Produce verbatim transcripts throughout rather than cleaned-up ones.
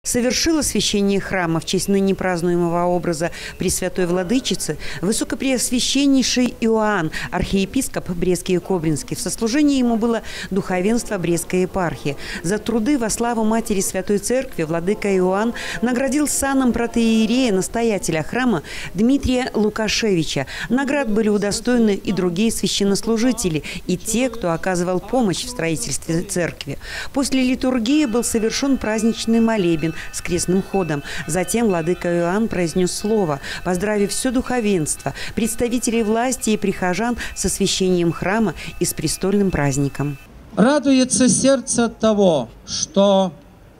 совершил освящение храма в честь ныне празднуемого образа Пресвятой Владычицы высокопреосвященнейший Иоанн, архиепископ Брестский и Кобринский. В сослужении ему было духовенство Брестской епархии. За труды во славу Матери Святой Церкви владыка Иоанн наградил саном протоиерея, настоятеля храма Дмитрия Лукашевича. Наград были удостоены и другие священнослужители, и те, кто оказывал помощь в строительстве церкви. После литургии был совершен праздничный молебен с крестным ходом. Затем владыка Иоанн произнес слово, поздравив все духовенство, представителей власти и прихожан с освящением храма и с престольным праздником. Радуется сердце от того, что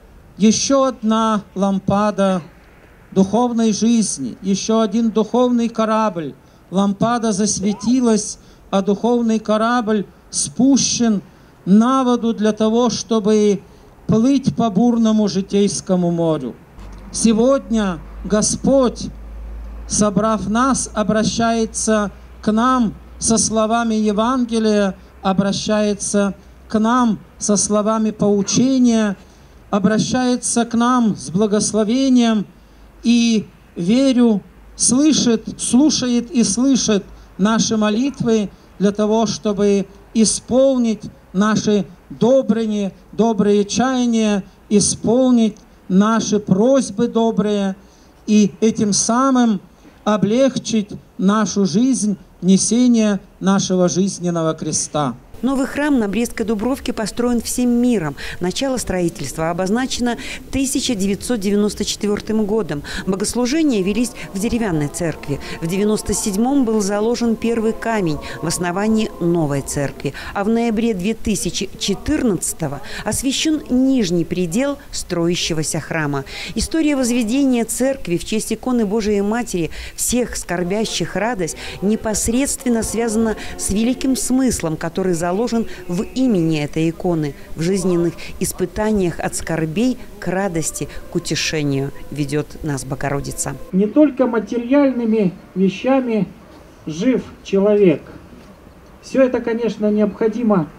еще одна лампада духовной жизни, еще один духовный корабль, лампада засветилась, а духовный корабль спущен на воду для того, чтобы плыть по бурному житейскому морю. Сегодня Господь, собрав нас, обращается к нам со словами Евангелия, обращается к нам со словами поучения, обращается к нам с благословением и, верю, слышит, слушает и слышит наши молитвы для того, чтобы исполнить наши добрые, добрые чаяния, исполнить наши просьбы добрые и этим самым облегчить нашу жизнь, несение нашего жизненного креста. Новый храм на Брестской Дубровке построен всем миром. Начало строительства обозначено тысяча девятьсот девяносто четвёртым годом. Богослужения велись в деревянной церкви. В девяносто седьмом был заложен первый камень в основании новой церкви. А в ноябре две тысячи четырнадцатого освящен нижний предел строящегося храма. История возведения церкви в честь иконы Божией Матери всех скорбящих радость непосредственно связана с великим смыслом, который заложен заложен в имени этой иконы, в жизненных испытаниях от скорбей к радости, к утешению ведет нас Богородица. Не только материальными вещами жив человек. Все это, конечно, необходимо,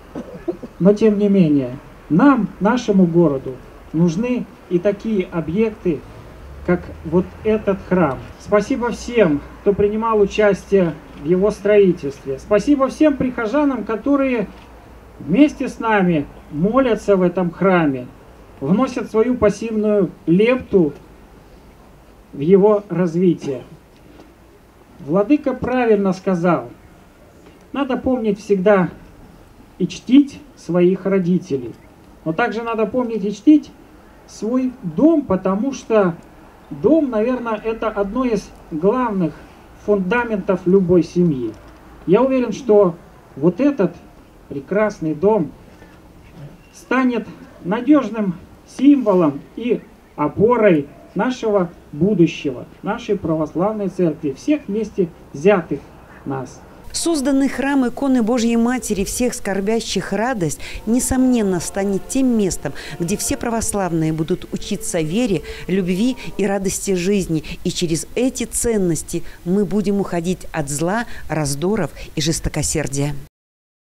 но тем не менее, нам, нашему городу, нужны и такие объекты, как вот этот храм. Спасибо всем, кто принимал участие в его строительстве. Спасибо всем прихожанам, которые вместе с нами молятся в этом храме, вносят свою пассивную лепту в его развитие. Владыка правильно сказал, надо помнить всегда и чтить своих родителей. Но также надо помнить и чтить свой дом, потому что дом, наверное, это одно из главных фундаментов любой семьи. Я уверен, что вот этот прекрасный дом станет надежным символом и опорой нашего будущего, нашей православной церкви, всех вместе взятых нас. Созданный храм иконы Божьей Матери всех скорбящих радость, несомненно, станет тем местом, где все православные будут учиться вере, любви и радости жизни. И через эти ценности мы будем уходить от зла, раздоров и жестокосердия.